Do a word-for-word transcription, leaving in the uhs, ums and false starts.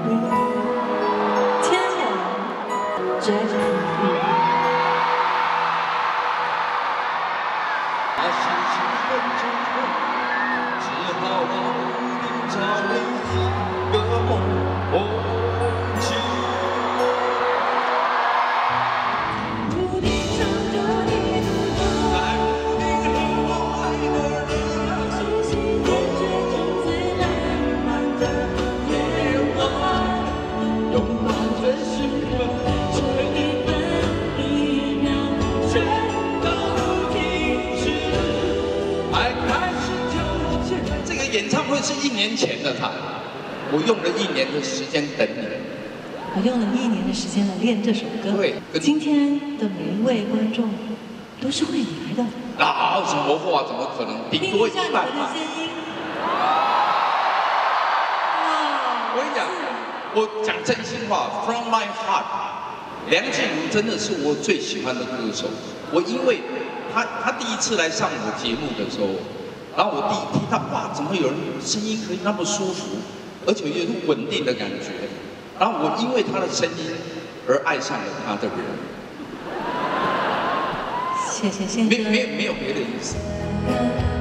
天王 Jack P。 那是情分之后，只好往里找了一个梦境。 注定上这里的梦， 在注定和我爱的人， 是心间最真最浪漫的夜晚， 拥抱着兴奋， 这一分一秒全都停止。 爱开始纠结。这个演唱会是一年前的他，我用了一年的时间等你。 我用了一年的时间来练这首歌。 对， 今天的每一位观众都是为你来的。 啊，什么话？怎么可能？顶多一听一下你半吧。 们的声音。 我跟你讲，我讲真心话 ，from my heart， 梁静茹真的是我最喜欢的歌手。我因为她，她第一次来上我节目的时候，然后我第一听到，哇，怎么有人声音可以那么舒服，而且有一种稳定的感觉。然后我因为她的声音而爱上了她的人。 谢谢宪哥。 没没没有别的意思。